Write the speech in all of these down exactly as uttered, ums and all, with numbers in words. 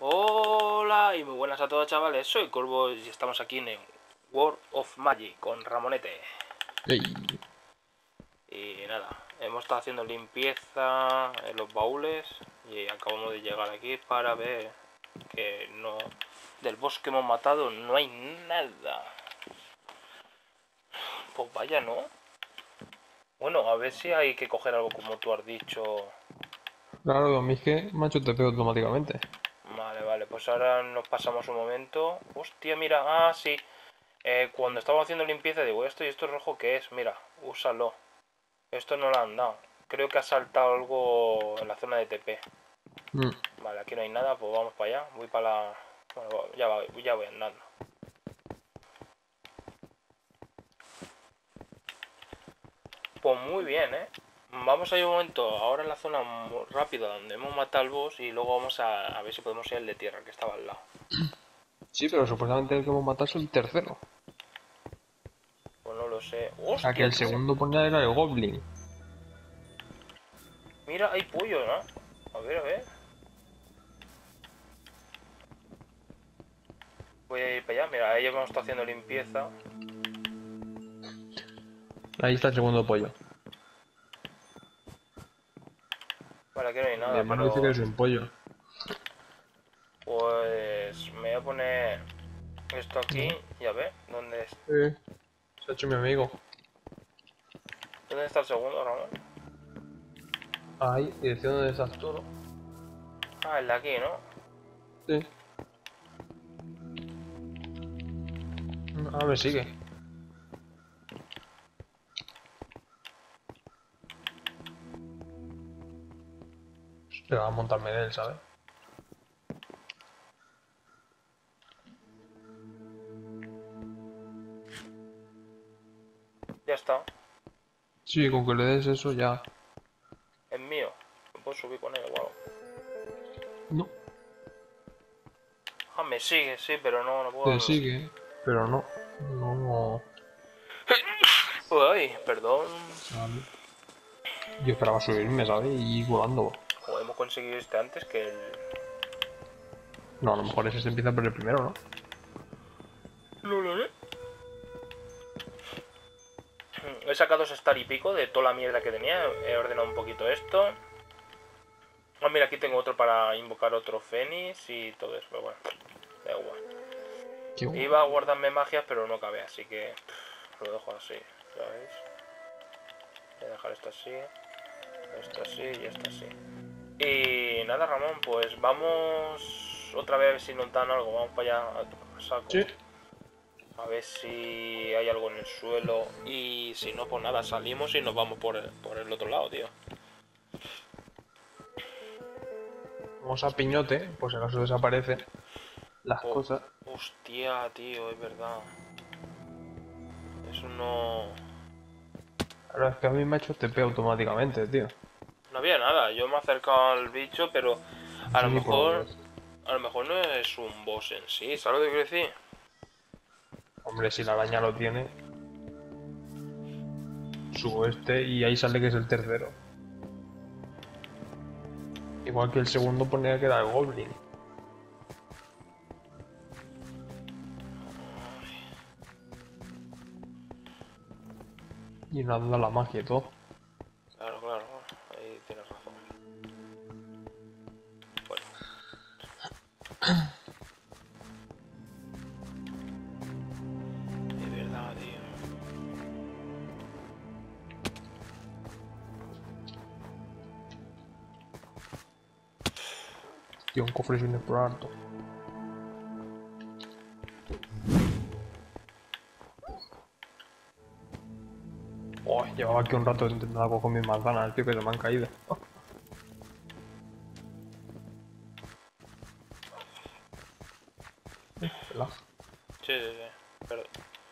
Hola y muy buenas a todos, chavales, soy Corvo y estamos aquí en World of Magic con Ramonete. Ey. Y nada, hemos estado haciendo limpieza en los baúles y acabamos de llegar aquí para ver que no del bosque que hemos matado no hay nada. Pues vaya, ¿no? Bueno, a ver si hay que coger algo como tú has dicho. Claro, a mí es que macho te pego automáticamente. Vale, vale, pues ahora nos pasamos un momento. Hostia, mira, ah, sí. Eh, cuando estaba haciendo limpieza digo, esto y esto rojo, ¿qué es? Mira, úsalo. Esto no lo han dado. Creo que ha saltado algo en la zona de T P. Mm. Vale, aquí no hay nada, pues vamos para allá. Voy para la... Bueno, ya, va, ya voy andando. Pues muy bien, ¿eh? Vamos a ir un momento ahora en la zona muy rápida donde hemos matado al boss y luego vamos a, a ver si podemos ir al de tierra que estaba al lado. Sí, pero supuestamente el que hemos matado es el tercero. Pues no lo sé. O sea que ¡Hostia, el tú! segundo ponía era el Goblin. Mira, hay pollo, ¿no? A ver, a ver. Voy a ir para allá. Mira, ahí hemos estado haciendo limpieza. Ahí está el segundo pollo. Vale, aquí no hay Mi nada, hermano dice que pero... es un pollo. Pues me voy a poner esto aquí Mm. y a ver, ¿dónde, es? Sí, se ha hecho mi amigo. ¿Dónde está el segundo, Ramón? Ahí, dirección donde estás tú, ¿no? Ah, el de aquí, ¿no? Sí. Ah, me sigue. Pero va a montarme de él, ¿sabes? Ya está. Sí, con que le des eso ya. Es mío. No puedo subir con él, wow. No, Ah, me sigue, sí, pero no, no te puedo... sigue, pero no. No. Uy, perdón. Vale. Yo esperaba subirme, ¿sabes? Y ir volando. O hemos conseguido este antes que el... No, a lo mejor ese se empieza por el primero, ¿no? No lo sé. He sacado dos star y pico de toda la mierda que tenía. He ordenado un poquito esto. Ah, mira, aquí tengo otro para invocar otro Fénix y todo eso, pero bueno, da igual. Qué guay. Iba a guardarme magias, pero no cabe, así que pff, lo dejo así, ya veis. Voy a dejar esto así, esto así y esto así. Y nada, Ramón, pues vamos otra vez a ver si nos dan algo. Vamos para allá a saco. Sí. A ver si hay algo en el suelo. Y si no, pues nada, salimos y nos vamos por el, por el otro lado, tío. Vamos a piñote, por si acaso desaparecen las Oh, cosas. hostia, tío, es verdad. Eso no... Ahora es que a mí me ha hecho T P automáticamente, tío. No había nada. Yo me he acercado al bicho, pero No a sé lo ni por dónde mejor... es. A lo mejor no es un boss en sí, ¿sabes lo que quiero decir? Hombre, si la araña lo tiene, subo este y ahí sale que es el tercero. Igual que el segundo ponía que era el Goblin. Y no anda la magia y todo. Claro, claro, ahí tienes razón. Bueno, es verdad, tío. Tío, un cofre sin explorar todo. Oh, llevaba aquí un rato intentando coger mis manzanas, tío, que se me han caído. Oh. Eh, pela. Sí, sí, sí. Pero...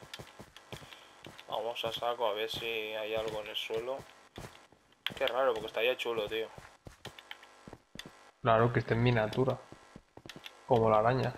Vamos a saco a ver si hay algo en el suelo. Qué raro, porque estaría chulo, tío. Claro que esté en miniatura. Como la araña.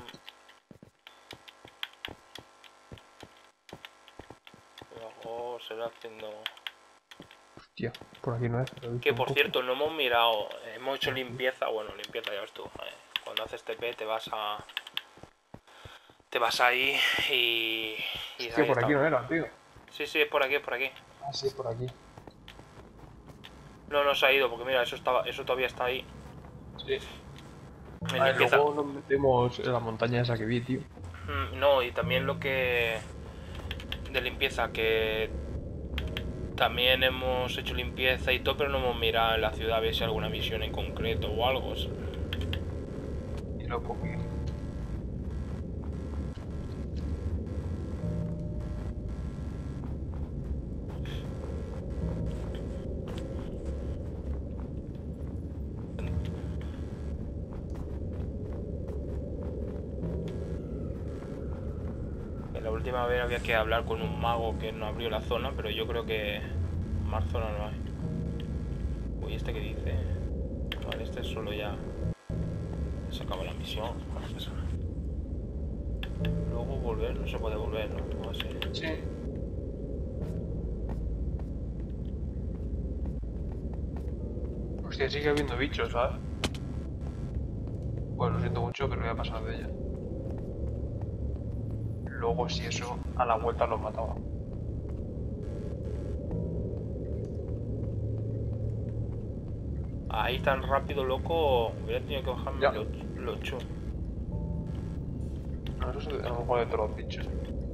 Luego será haciendo... Hostia, por aquí no es, pero he visto Que un por cofre. cierto, no hemos mirado, hemos hecho limpieza, bueno, limpieza ya ves tú, eh, con cuando haces T P te vas a... Te vas ahí y... y Hostia, ahí por está. aquí no era, tío. Sí, sí, es por aquí, es por aquí. Ah, sí, por aquí. No, no se ha ido, porque mira, eso estaba, eso todavía está ahí. Sí. En A ver, limpieza. luego nos metemos en la montaña esa que vi, tío. Mm, No, y también lo que... De limpieza, que... También hemos hecho limpieza y todo, pero no hemos mirado en la ciudad a ver si hay alguna misión en concreto o algo. Y lo comí. La última vez había que hablar con un mago que no abrió la zona, pero yo creo que más zona no hay. Uy, ¿este qué dice? Vale, este es solo ya... Se acaba la misión, no pasa nada. Luego volver, no se puede volver, ¿no? No sé. Sí. Hostia, sigue habiendo bichos, ¿sabes? Bueno, lo siento mucho, pero voy a pasar de ella. Luego, si eso, a la vuelta los mataba. Ahí tan rápido, loco, hubiera tenido que bajarme Ya. el ocho. No, eso es a lo mejor de todos los bichos.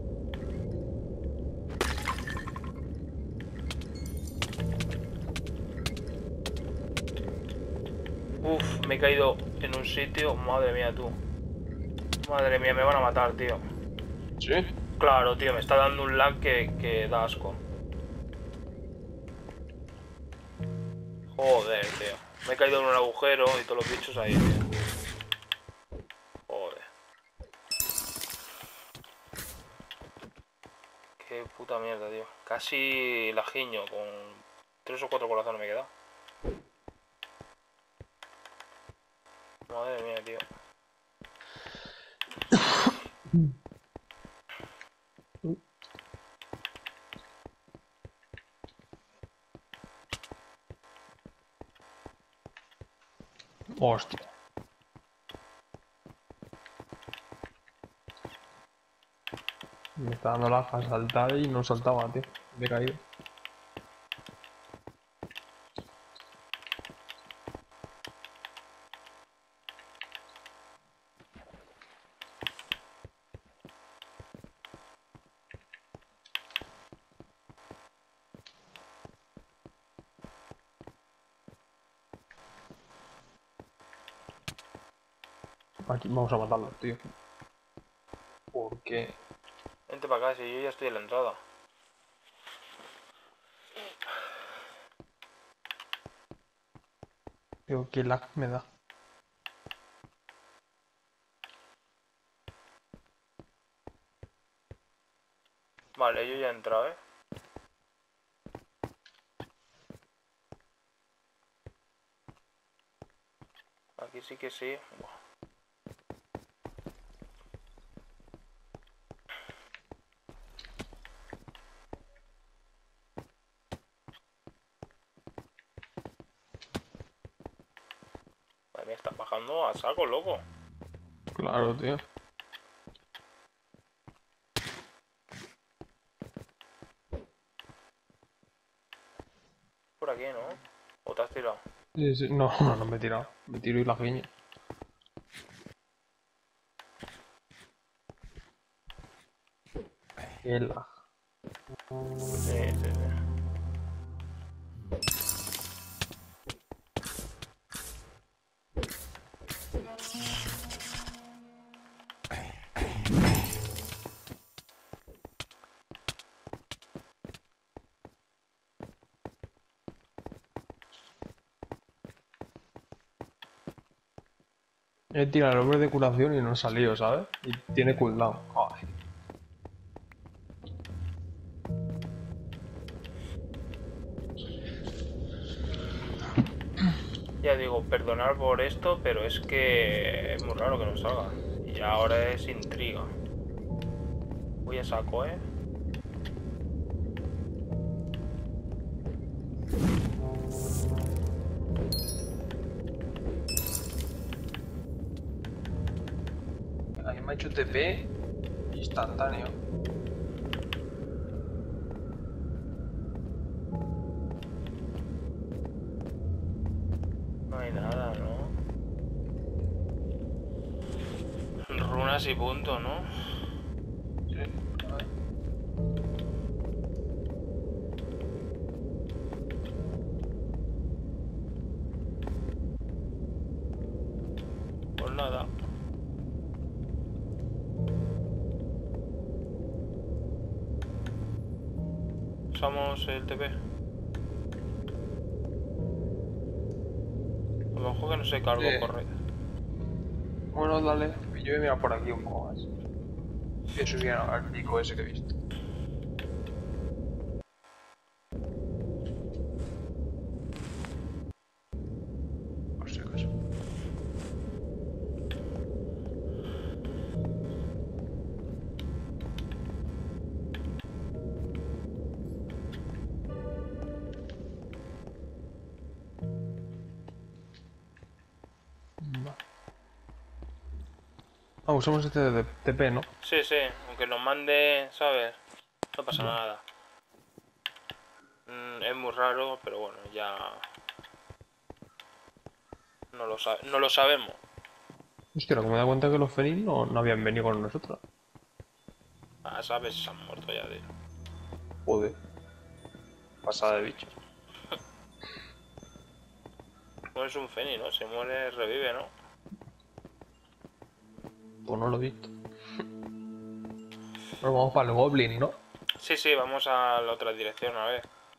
Uf, me he caído en un sitio, madre mía tú. Madre mía, me van a matar, tío. ¿Sí? Claro, tío, me está dando un lag que, que da asco. Joder, tío. Me he caído en un agujero y todos los bichos ahí, tío. Joder. Qué puta mierda, tío. Casi la giño, con tres o cuatro corazones me he quedado. Madre mía, tío. Hostia. Me está dando la a saltar y no saltaba, tío. Me he caído. Aquí vamos a matarlo, tío. Porque... Vente para acá, si yo ya estoy en la entrada. Digo, qué lag me da. Vale, yo ya he entrado, ¿eh? Aquí sí que sí. Buah. Madre mía, estás bajando a saco, loco. Claro, tío. Por aquí, ¿no? ¿O te has tirado? Sí, sí. No, no, no me he tirado. Me tiro y la giña. Qué lag. Sí, sí, sí. He tirado el hombre de curación y no ha salido, ¿sabes? Y tiene cooldown. Joder. Ya digo, perdonar por esto, pero es que es muy raro que no salga. Y ahora es intriga. Voy a saco, ¿eh? Ahí me ha hecho T P instantáneo. No hay nada, ¿no? Runas y punto, ¿no? Sí, a ver. Pues nada. Usamos el T P. A lo mejor que no se cargó Sí. correcto. Bueno, dale. Yo voy a mirar por aquí un poco más. Voy a subir al pico ese que he visto. Por si acaso. Va. Ah, usamos este de T P, ¿no? Sí, sí, aunque nos mande, ¿sabes? No pasa nada. Mm, es muy raro, pero bueno, ya... No lo, sabe, no lo sabemos. Hostia, lo que me da cuenta que los Fénix no, no habían venido con nosotros. Ah, sabes, se han muerto ya, tío. Joder. Pasada de bicho. No es un Fénix, ¿no? Se muere, revive, ¿no? Pues no lo he visto. Bueno, vamos para el Goblin, ¿no? Sí, sí, vamos a la otra dirección, a ver.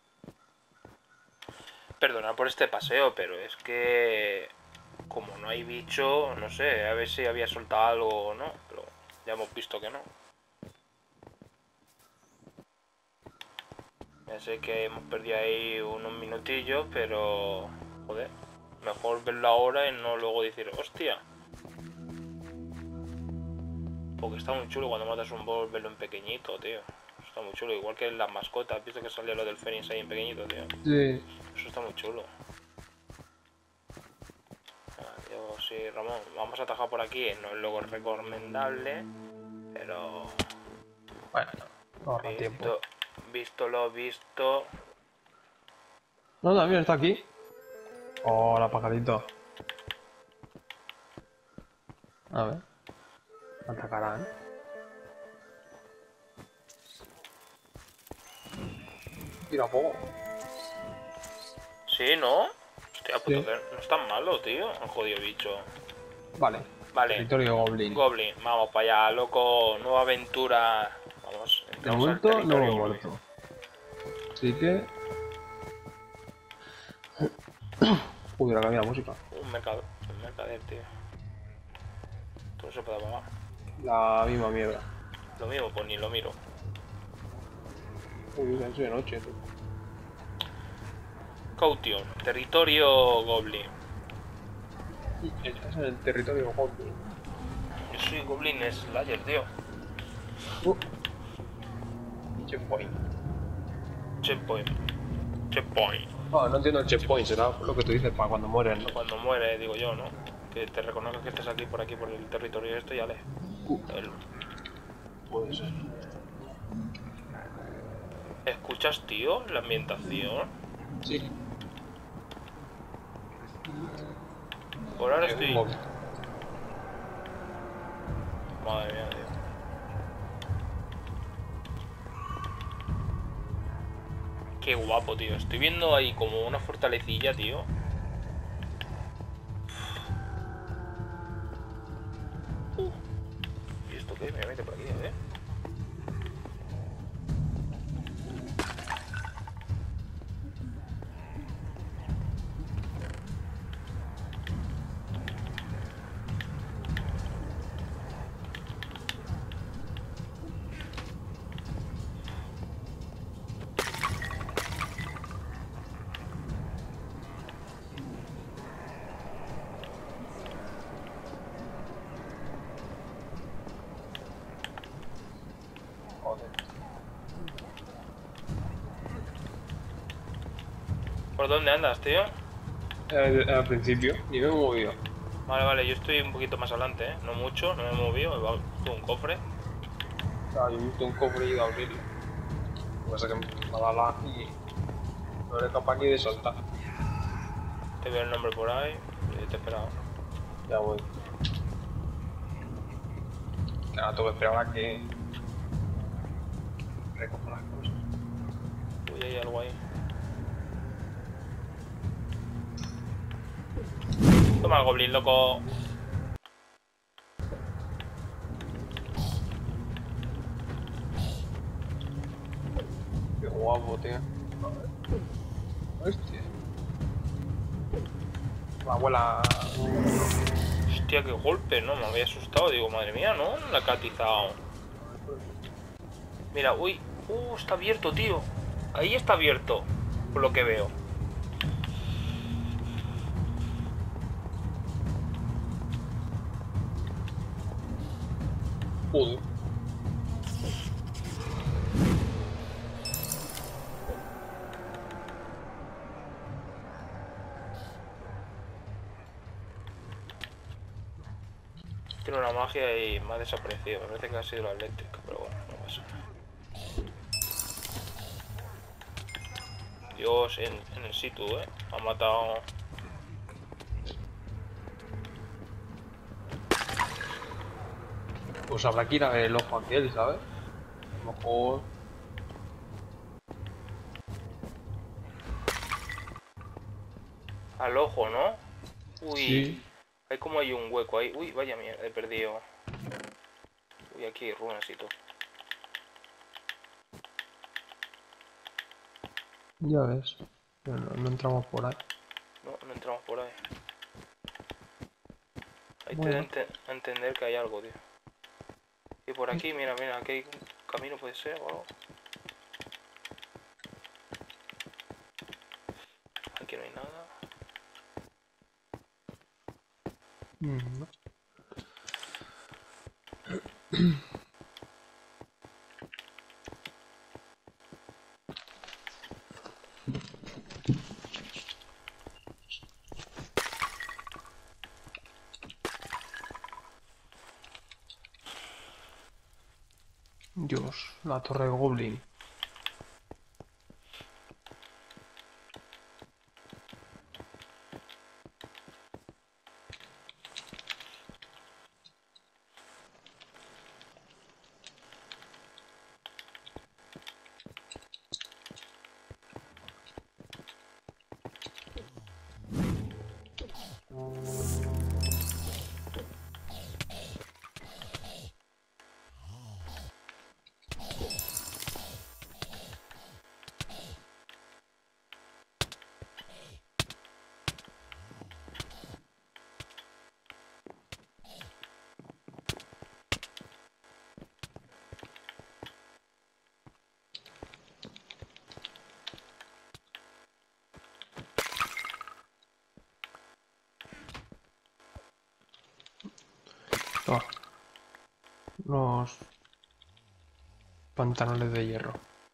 Perdona por este paseo, pero es que... Como no hay bicho, no sé, a ver si había soltado algo o no, pero ya hemos visto que no. Ya sé que hemos perdido ahí unos minutillos, pero... Joder, mejor verlo ahora y no luego decir, hostia. Porque está muy chulo cuando matas un boss verlo en pequeñito, tío. Está muy chulo, igual que en las mascotas. ¿Has visto que salió lo del Fénix ahí en pequeñito, tío? Sí. Eso está muy chulo. Ah, yo sí, Ramón, vamos a atajar por aquí. No es luego recomendable, pero... Bueno, no ahorra tiempo. Visto, visto lo visto... No, también está aquí. Hola, pajarito. A ver. Atacarán. Tira fuego. Sí, ¿no? Hostia, puto, Sí. que no es tan malo, tío. El jodido bicho. Vale. Vale. Territorio Goblin. Goblin, vamos para allá, loco. Nueva aventura. Vamos, No entramos al muerto, no territorio hemos Goblin. muerto. Así que... Uy, la cambia la música. Un mercado, un mercader, tío. Todo se puede pagar. La misma mierda. Lo mismo, pues ni lo miro. Uy, es de noche, tío. Caution, territorio Goblin. Estás en el territorio Goblin. Yo soy Goblin Slayer, tío. Uh. Checkpoint. Checkpoint. Checkpoint. No, no entiendo el checkpoint, será lo que tú dices para cuando mueren, ¿no? Cuando muere, digo yo, ¿no? Que te reconozcas que estés aquí por aquí, por el territorio este y ya le. Uh. El- Puede ser. ¿Escuchas, tío? La ambientación. Sí. Por ahora estoy. Goblin. Madre mía, tío. Qué guapo, tío. Estoy viendo ahí como una fortalecilla, tío. Uh. ¿Y esto qué? Me mete por aquí, a ver. Joder. ¿Por dónde andas, tío? Al, al principio, ni me he movido. Vale, vale, yo estoy un poquito más adelante, ¿eh? No mucho, no me he movido, me va un cofre. Claro, yo he visto un cofre y he ido a abrirlo. Lo que pasa es que me ha dado lag y no era capaz ni de saltar. Te veo el nombre por ahí y te he esperado. Ya voy. Que ahora tengo que esperar a que recoja las cosas. Uy, hay algo ahí. Toma el goblin, loco. Qué guapo, tío. Hostia. La abuela. Hostia, qué golpe, ¿no? Me había asustado. Digo, madre mía, ¿no? La ha catizado. Mira, uy. Uh, está abierto, tío. Ahí está abierto, por lo que veo. Joder. Tiene una magia y me ha desaparecido. Me parece que ha sido la eléctrica, pero bueno, no pasa nada. Dios, en, en el sitio, ¿eh? Ha matado... Pues habrá que ir a ver el ojo aquel, ¿sabes? A lo mejor. Al ojo, ¿no? Uy. Sí. Hay como hay un hueco ahí. Uy, vaya mierda, he perdido. Uy, aquí hay runas y todo. Ya ves. Pero no, no entramos por ahí. No, no entramos por ahí. Hay Bueno. que ente entender que hay algo, tío. Y por aquí, mira, mira, aquí hay un camino, puede ser o algo. Aquí no hay nada. Mm, no. Dios, la torre Goblin. Ah, los pantalones de hierro.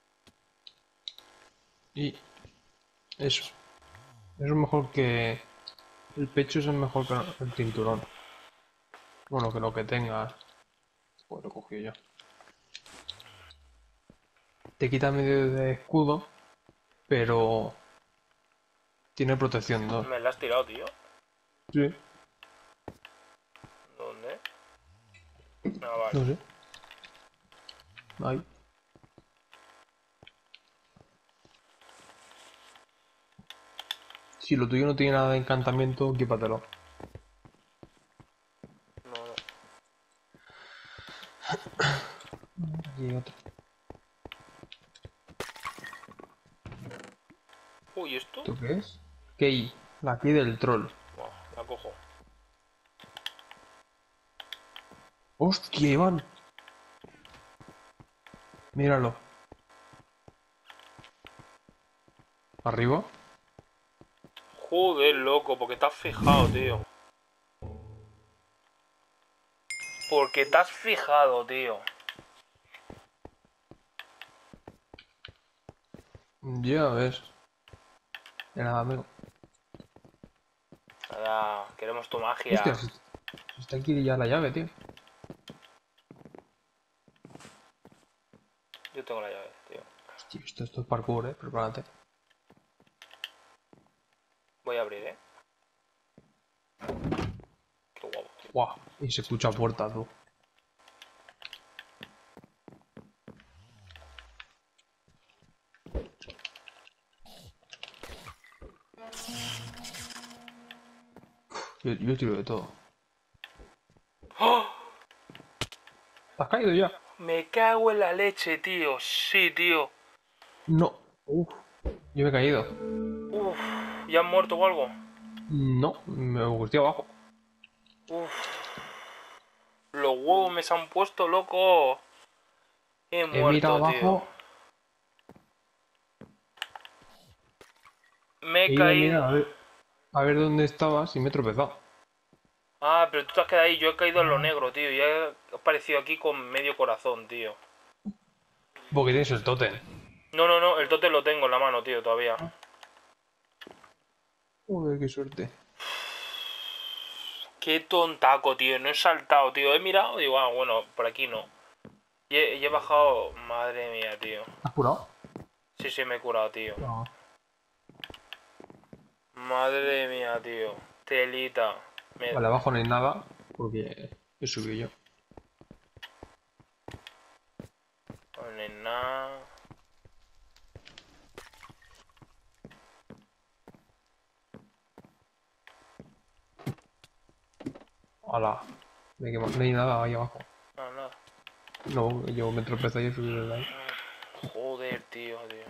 Y eso. Eso es mejor que... El pecho es mejor que el cinturón. Bueno, que lo que tengas. Pues lo cogí yo. Te quita medio de escudo, pero tiene protección dos. Me la has tirado, tío. Sí. ¿Dónde? Ah, vale. No sé. Ahí. Si lo tuyo no tiene nada de encantamiento, quípatelo. No, no. Aquí hay otro. Uy, ¿esto? ¿Esto qué es? Key, la key del troll. Buah, la cojo. ¡Hostia, Iván! Míralo. ¿Arriba? Joder, loco, porque te has fijado, tío. Porque te has fijado, tío. Ya ves. De nada, amigo. Nada, Queremos tu magia. Hostia, si si está aquí ya la llave, tío. Yo tengo la llave, tío. Hostia, esto, esto es parkour, eh. Prepárate. Voy a abrir, eh. Qué guapo. Guau. Y se escucha puerta, tú. Yo, yo tiro de todo. ¡Oh! ¿Te has caído ya? Me cago en la leche, tío. Sí, tío. No. Uf. Yo me he caído. Uf. ¿Ya han muerto o algo? No, me gusté abajo. Uf. Los huevos me se han puesto, loco. He He muerto, mirado tío. abajo. Me he He ido a caído. mirar a ver, a ver dónde estabas y me he tropezado. Ah, pero tú te has quedado ahí. Yo he caído en lo negro, tío. Y he aparecido aquí con medio corazón, tío. Porque tienes el tótem. No, no, no. El tótem lo tengo en la mano, tío, todavía. Joder, qué suerte. Qué tontaco, tío. No he saltado, tío. He mirado y digo, ah, bueno, por aquí no. Y he, y he bajado. Madre mía, tío. ¿Has curado? Sí, sí, me he curado, tío. No. Madre mía, tío. Telita. Me... Vale, abajo no hay nada porque he subido yo. No hay nada. Hola. Me quemo. No hay nada ahí abajo. No, nada. No, yo me tropecé y he subido desde ahí. Joder, tío, tío.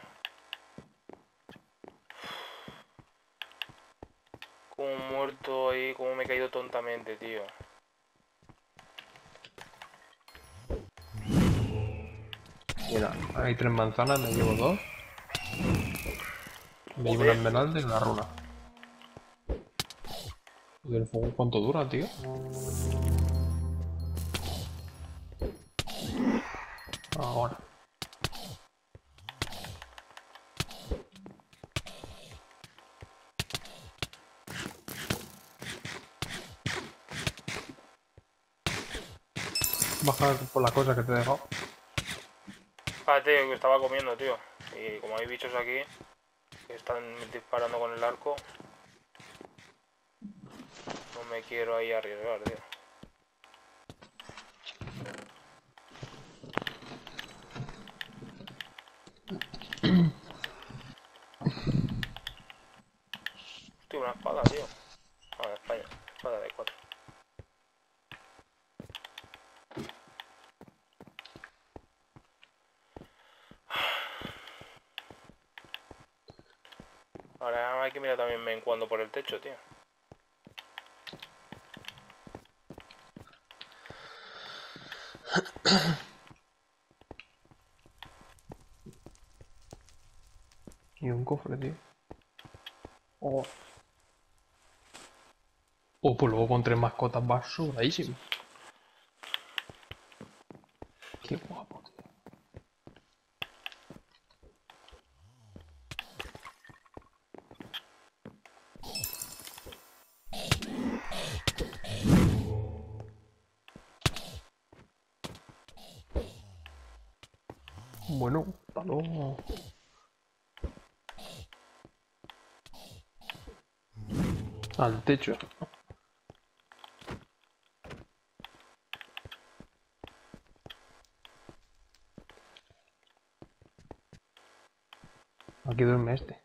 Como muerto ahí, como me he caído tontamente, tío. Mira, hay tres manzanas, me llevo dos. Me llevo una esmeralda y una runa. ¿Y el fuego cuánto dura, tío? Ahora. Bajar por la cosa que te he dejado. Ah, tío, que estaba comiendo, tío. Y como hay bichos aquí que están disparando con el arco, no me quiero ahí arriesgar, tío. Tío, una espada, tío. Ah, de España. Espada de cuatro. Ahora hay que mirar también me cuando por el techo, tío. Y un cofre, tío. Oh. Oh, pues luego con tres mascotas va sobradísimo. Qué guapo, tío. Bueno, hasta luego. Al techo. Aquí duerme este.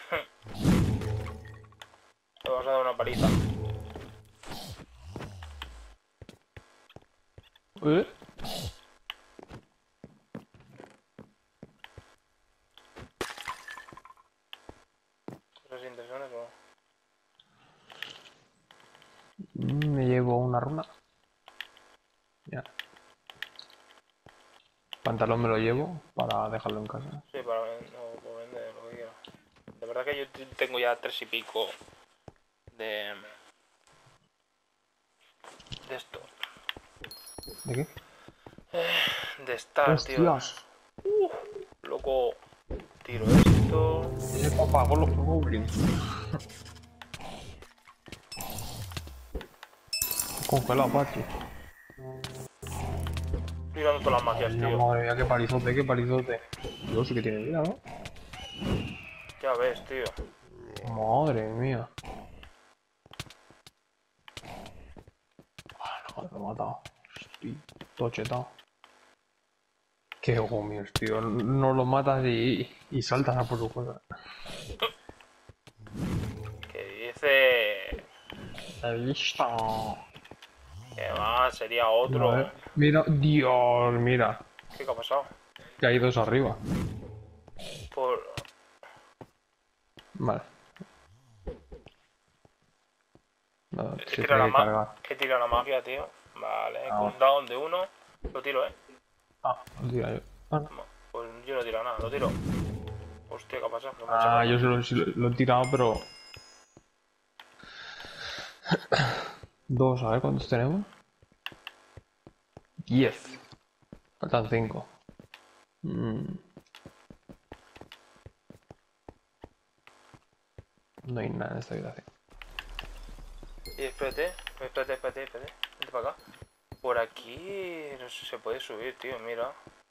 Te vas a dar una paliza. ¿Eh? ¿Cosas interesantes o Mm, Me llevo una runa. Ya. Pantalón me lo llevo para dejarlo en casa. sí, para no, por vender, lo que quiera. De verdad que yo t- tengo ya tres y pico de... De esto. ¿De qué? De estar, tío. ¡Hostias! Uh, loco. Tiro esto. Ese papá con los Goblins. Congelado, Pachi. Tirando todas las magias, Ay, tío. madre mía, qué palizote, qué palizote. Dios, sí que tiene vida, ¿no? Ya ves, tío. Madre mía. Joder, lo he matado. Estoy todo chetado. Qué gomios, tío. No lo matas y, y saltas a por su cosa. ¿Qué dice? Listo. ¿Qué más? Sería A otro. ver. Mira, Dios, mira. ¿Qué, qué ha pasado? Que hay dos arriba. Por... Vale. No, He se tirado la tiene que ma... cargar. He tirado la magia, tío. Vale, Ah, cooldown de uno. Lo tiro, ¿eh? ah, lo tira yo. Ah, no. Pues yo no he tirado nada, lo tiro. Hostia, ¿qué ha pasado? No me ha Ah, echado yo nada. se lo, se lo- lo he tirado, pero... Dos, a ver cuántos tenemos. Diez. Faltan cinco. Mm, no hay nada en esta habitación. Y espérate, espérate, espérate, espérate. Vente para acá. Por aquí no sé si se puede subir, tío, mira.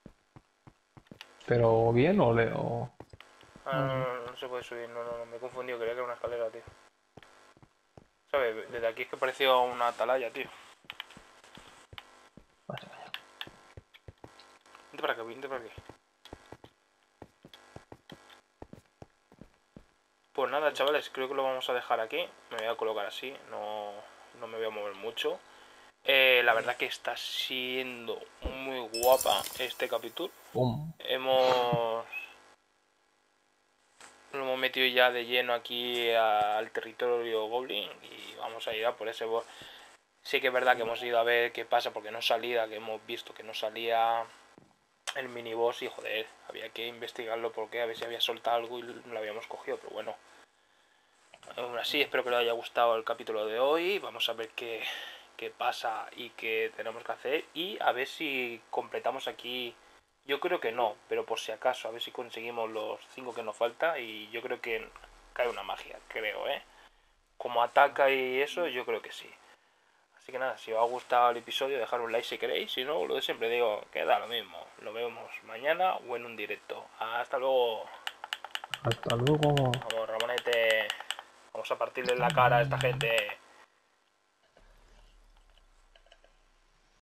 ¿Pero bien o leo? Ah, no, no, no, no se puede subir, no, no, no, me he confundido, creía que era una escalera, tío. ¿Sabes? Desde aquí es que pareció una atalaya, tío. Vaya, vaya. Vente para acá, vente para aquí. Pues nada, chavales, creo que lo vamos a dejar aquí. Me voy a colocar así, no, no me voy a mover mucho. Eh, la verdad que está siendo muy guapa este capítulo. Pum. Hemos... Nos hemos metido ya de lleno aquí al territorio Goblin y vamos a ir a por ese boss. Sí que es verdad que hemos ido a ver qué pasa porque no salía, que hemos visto que no salía el miniboss y joder, había que investigarlo porque a ver si había soltado algo y lo habíamos cogido, pero bueno. Aún así, espero que les haya gustado el capítulo de hoy. Vamos a ver qué, qué pasa y qué tenemos que hacer. Y a ver si completamos aquí. Yo creo que no, pero por si acaso, a ver si conseguimos los cinco que nos falta. Y yo creo que cae una magia, creo, ¿eh? Como ataca y eso, yo creo que sí. Así que nada, si os ha gustado el episodio, dejad un like si queréis. Si no, lo de siempre digo, queda lo mismo. Lo vemos mañana o en un directo. Hasta luego. Hasta luego. Vamos, Ramonete. Vamos a partirle la cara a esta gente.